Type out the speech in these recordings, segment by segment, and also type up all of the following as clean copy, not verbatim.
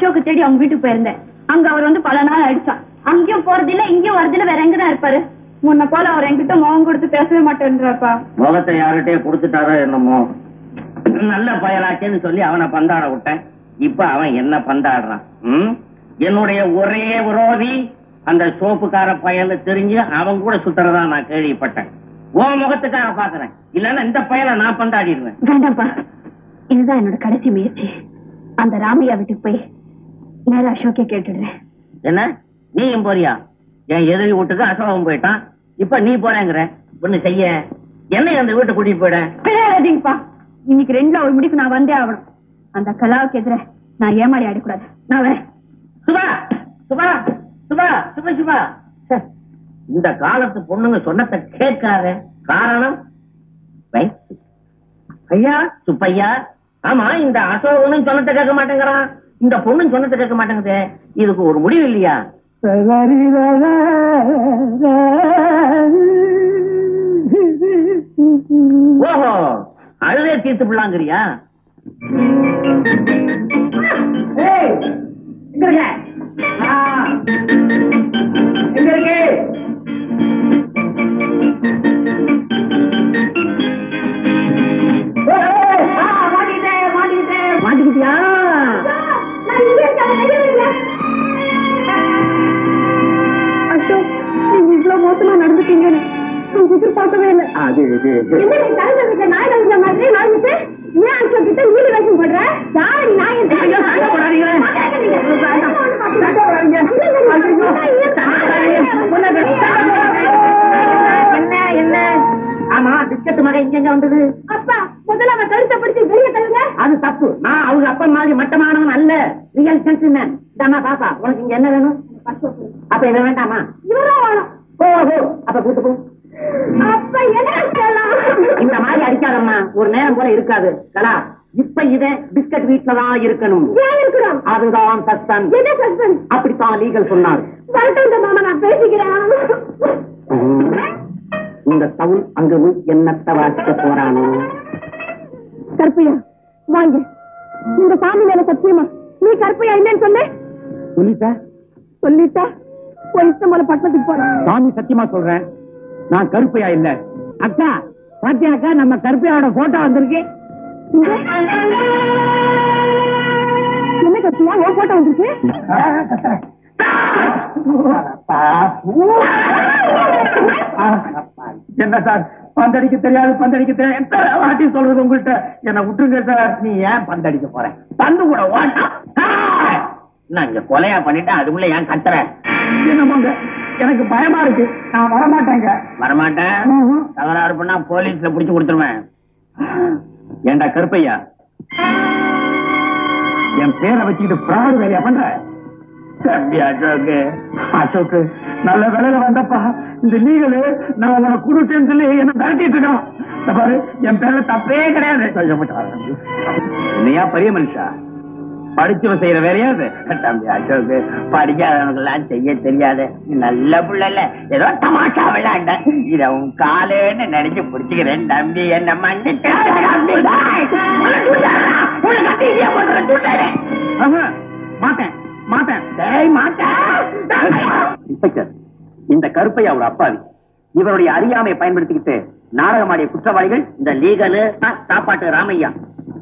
அசோக்கு தேடி அவங்க வீட்டுக்கு போயிருந்தேன். அங்க அவர் வந்து பல நாள் ஆயிடுச்சான். அங்கேயும் போறதில்ல, இங்கேயும் வரதில்ல, வேற எங்கதான் இருப்பாரு? முன்ன போல அவர் என்கிட்ட முகம் கொடுத்து பேசவே மாட்டேன்றாப்பா. முகத்தை யார்கிட்டயே கொடுத்துட்டாரோ என்னமோ. நல்ல பயலாச்சேன்னு சொல்லி அவனை பந்தாட விட்டேன். இப்ப அவன் என்ன பந்தாடுறான்? என்னுடைய ஒரே விரோதி அந்த சோப்புக்கார பயல தெரிஞ்சு அவன் கூட சுத்துறதா நான் கேள்விப்பட்டேன். உன் முகத்துக்காக பாக்குறேன், இல்லன்னா இந்த பயலை நான் பந்தாடிடுவேன். வேண்டாம்ப்பா, இதுதான் என்னோட கடைசி முயற்சி. அந்த ராமையா வீட்டுக்கு போய் நேரம் அசோக்கே கேட்டுடுறேன். என்ன நீயும் போறியா? என் எதிரி வீட்டுக்கு அசோகம் போயிட்டான், இப்ப நீ போறேங்கிற. ஒண்ணு செய்ய, என்ன அந்த வீட்டை கூட்டிட்டு போயிடப்பா. இன்னைக்கு 2ல ஒரு முடிக்கு நான் வந்தே ஆகணும். அந்த கலாவுக்கு எதிர நான் ஏமாறி ஆடக்கூடாது. நான் வரேன். சுபா சுபா சுபா சுபா சுபா, இந்த காலத்து பொண்ணுங்க சொன்னதை கேட்காத. காரணம் ஐயா சுப்பையா. ஆமா, இந்த அசோகனும் சொன்னதை கேட்க மாட்டேங்கிறான், இந்த பொண்ணும் சொன்னதை கேட்க மாட்டேங்குது. இதுக்கு ஒரு முடிவு இல்லையா? ஓஹோ, அழுதே தீர்த்து பிள்ளாங்கிறியா? எங்க இருக்கு? மாட்டிக்கிட்டியா? அசோக், நீங்க இவ்வளவு மோசமா நடந்துட்டீங்கன்னு எதிர்பார்க்கவே இல்லை. அது என்ன? ஆமா, பிஸ்கட் மகன் இங்க வந்தது. அப்பா, முதல்ல அவன் கழுத்தை பிடிச்சி வெளியே தள்ளுங்க. அது தப்பு. நான் அவங்க அப்பா மாதிரி மட்டமானவன் அல்ல, ரியல் ஜென்டில்மேன். பாப்பா, உனக்கு இங்க என்ன வேணும்? அப்ப இதை வேண்டாமா? இவரும் வேணும். ஓஹோ, அப்ப கூட்டு போ. அப்ப என்ன இந்த மாதிரி அடிக்காதம்மா, ஒரு நேரம் போல இருக்காது. கலா, இப்ப இத பிஸ்கட் வீட்டுலதான் இருக்கணும். அதுதான் சஸ்பென்ஸ். என்ன சஸ்பென்ஸ்? அப்படித்தான் லீகல் சொன்னார். வரட்டும் மாமா, நான் பேசிக்கிறேன். இந்த சவுல் அங்க என்னத்த வாசிக்க போறானோ? கற்பையா வாங்க, இந்த சாமி மேல சத்தியமா நீ கற்பையா இல்லைன்னு சொன்ன? சொல்லிட்டா போய் இஷ்டம் போல பட்டத்துக்கு போறேன். சாமி சத்தியமா சொல்றேன், நான் கருப்பையா இல்ல. அக்கா பாத்தியா அக்கா, நம்ம கருப்பையாவோட போட்டோ வந்திருக்கு. என்ன கற்பையா ஓ போட்டோ வந்திருக்கு? என்ன சார், பந்தடிக்க தெரியாது, பந்தடிக்க தெரியாது வாட்டி சொல்றது உங்கள்கிட்ட. என்ன விட்டுருங்க சார். நீ ஏன் பந்தடிக்க போற? பந்து கூட ஓட்டம் நான் இங்க கொலையா பண்ணிட்டேன், அதுக்குள்ள ஏன் கத்துற? என்னமாங்க, எனக்கு பயமா இருக்கு, நான் வரமாட்டேங்க. வரமாட்டேன்? தகராறு பண்ணா போலீஸ்ல புடிச்சு கொடுத்துருவேன். ஏண்டா கருப்பையா, என் பேரை வச்சுக்கிட்டு பிராடு வேலையா பண்ற? அசோக்கு, அசோக்கு நல்ல வேலையில வந்தப்பா. இந்த லீகலு நான் உங்களை குடுத்தேன்னு சொல்லி என்ன மிரட்டிட்டு இருக்கான். பாரு, என் பேர்ல தப்பே கிடையாது. இல்லையா பெரிய மனுஷா, படிச்சவன் செய்யற வேலையாது. தம்பி அசோக்கு, படிக்காதவனுக்கு எல்லாம் செய்ய தெரியாது. நல்ல புள்ள, ஏதோ தமாஷா விளையாண்ட, இத உன் காலேன்னு நினைச்சு பிடிச்சுக்கிறேன். தம்பி என்ன மன்னிச்சு மாட்டேன் மாட்டேன் இன்ஸ்பெக்டர், இந்த கருப்பையா ஒரு அப்பாவி. இவருடைய அறியாமையை பயன்படுத்திக்கிட்டு நாடகமாடிய குற்றவாளிகள் இந்த லீகலு சாப்பாட்டு ராமையா.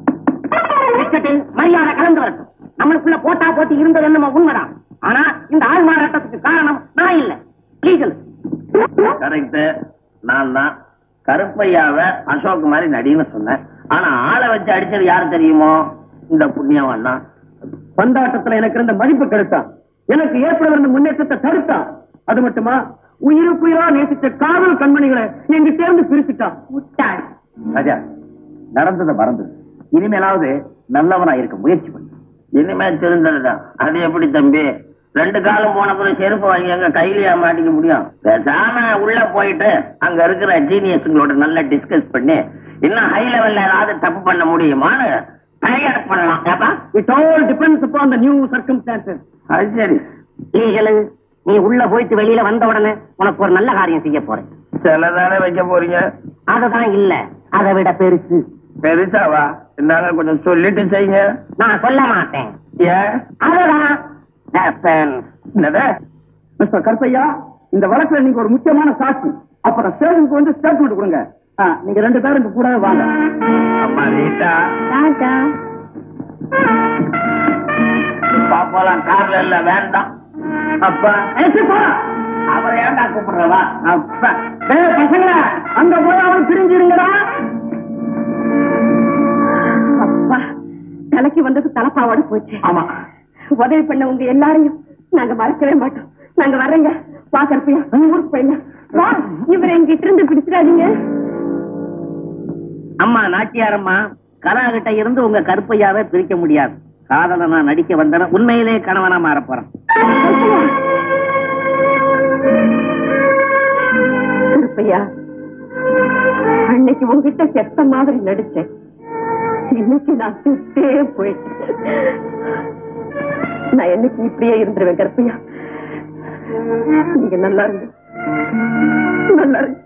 மரியாதை கலந்து வரட்டும். நம்மளுக்குள்ள போட்டா போட்டி இருந்தது என்னமோ உண்மைதான். ஆனா இந்த ஆள் மாறாட்டத்துக்கு காரணம் நான் இல்ல, லீகல். கரெக்ட், நான் தான் கருப்பையாவை அசோக் மாதிரி நடின்னு சொன்னேன். ஆனா ஆளை வச்சு அடிச்சது யாரு தெரியுமோ? இந்த புண்ணியவன் தான். பந்தாட்டத்துல எனக்கு இருந்த மதிப்பு கெடுத்தான், எனக்கு ஏற்பட முன்னேற்றத்தை தடுத்தான். அது மட்டுமா, உயிருக்குயிரா நேசிச்ச காதல் கண்மணிகளை எங்க சேர்ந்து பிரிச்சுட்டான். ராஜா, நடந்ததை மறந்து இனிமேலாவது நல்லவனா இருக்க முயற்சி பண்ணு. இனிமேல் தெரிந்ததுதான். அது எப்படி தம்பி? 2 காலம் போன பிறகு செருப்பு வாங்கி எங்க கையிலேயே மாட்டிக்க முடியும்? பேசாம உள்ள போயிட்டு அங்க இருக்கிற ஜீனியஸுங்களோட நல்லா டிஸ்கஸ் பண்ணி இன்னும் ஹை லெவல்ல ஏதாவது தப்பு பண்ண முடியுமான்னு பண்ணலாம். It all depends upon the new circumstances. அது சரி, நீ உள்ள போயிட்டு வெளியில வந்த உடனே உனக்கு ஒரு நல்ல காரியம் செய்ய போறேன். சிலதானே வைக்க போறீங்க? அததான் இல்ல, அதை விட பெருசு. பெருசாவா? என்னால கொஞ்சம் சொல்லிட்டு செய்யுங்க. நான் சொல்ல மாட்டேன். ஏன்? அதுதான் என்னது மிஸ்டர் கருப்பையா, இந்த வழக்குல நீங்க ஒரு முக்கியமான சாட்சி. அப்புறம் ஸ்டேஷனுக்கு வந்து ஸ்டேட்மெண்ட் கொடுங்க. நீங்க 2 பேரும் இங்க கூடவே வாங்க. அம்மா ரீட்டா, பாப்பாலாம் கார்ல இல்ல, வேண்டாம். அப்பா அவரை ஏன்டா கூப்பிடுறவா? அப்பா பசங்களா, அங்க போய் அவன் பிரிஞ்சிருங்கடா. அப்பா, தலைக்கு வந்தது தலைப்பாவோட போச்சு. ஆமா, உதவி பண்ண உங்க எல்லாரையும் நாங்க மறக்கவே மாட்டோம். நாங்க வர்றேங்க. வா கருப்பையா, ஊருக்கு போயிடலாம். வா, இவரை எங்கிட்ட இருந்து பிடிச்சிடாதீங்க. அம்மா நாட்டியாரம்மா, கலாகிட்ட இருந்து உங்க கருப்பையாவே பிரிக்க முடியாது. காதல நான் நடிக்க வந்தேன், உண்மையிலே கணவனா மாற போறேன். கருப்பையா, அன்னைக்கு உங்ககிட்ட செத்த மாதிரி நடிச்சேன். இன்னைக்கு நான் சுத்தே போயிட்டேன். நான் என்னைக்கு இப்படியே இருந்துருவேன் கருப்பையா. நீங்க நல்லா இருங்க, நல்லா இருங்க.